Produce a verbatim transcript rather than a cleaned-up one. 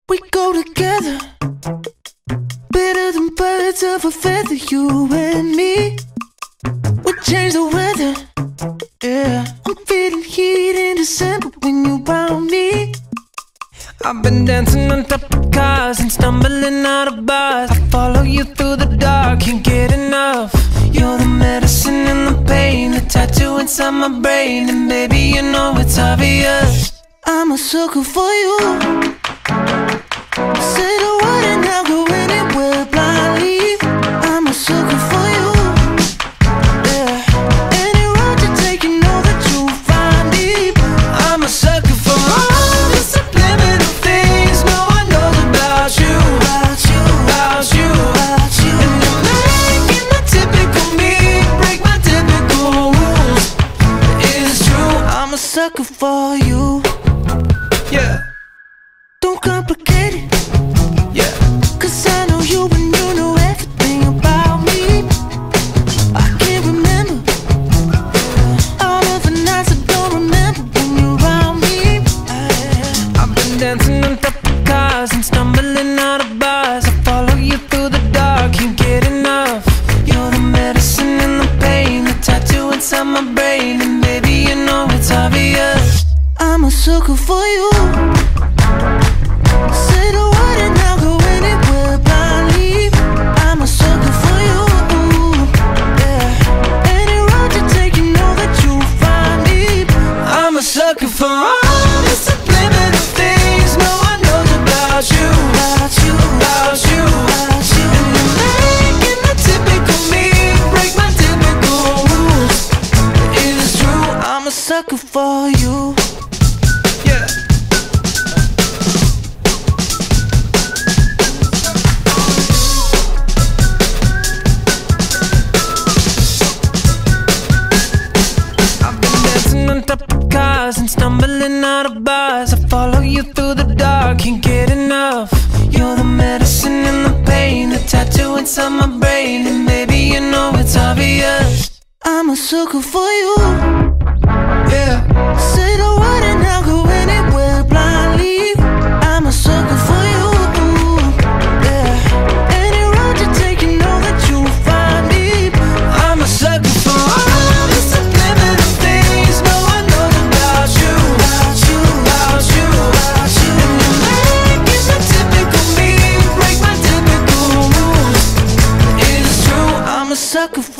We go together, better than birds of a feather, you and me. We change the weather, yeah. I'm feeling heat in December when you found me. I've been dancing on top of cars and stumbling out of bars. I follow you through the dark, can't get enough. You're the medicine and the pain, the tattoo inside my brain. And baby, you know it's obvious, I'm a sucker for you. Say the word and I'll go anywhere blindly. I'm a sucker for you, yeah. Any road you take, you know that you'll find me. I'm a sucker for all the subliminal things no one knows about you, about you, about you, about you. And you're making the typical me break my typical rules. It's true, I'm a sucker for you, yeah. Don't complicate it, yeah. Cause I know you and you know everything about me. I can't remember all of the nights I don't remember when you're around me. I've been dancing on top of cars and stumbling out of bars. I follow you through the dark, can't get enough. You're the medicine and the pain, the tattoo inside my brain. And baby, you know it's obvious, I'm a sucker for you. Say the word and I'll go anywhere blindly. I'm a sucker for you, yeah. Any road you take, you know that you'll find me. I'm a sucker for all the subliminal things no one knows about you, about you, about you, about you. And you're making the typical me break my typical rules. It is true, I'm a sucker for you, yeah. On top of cars and stumbling out of bars. I follow you through the dark, can't get enough. You're the medicine and the pain, the tattoo inside my brain. And baby, you know it's obvious, I'm a sucker for you, yeah. Say the word and I'll go anywhere blindly. I'm a sucker for you, yeah. Any road you take, you know that you'll find me. I'm a sucker for all the subliminal things no one knows about you, about you, about you, about you. And you're making the typical me break my typical rules. It is true, I'm a sucker for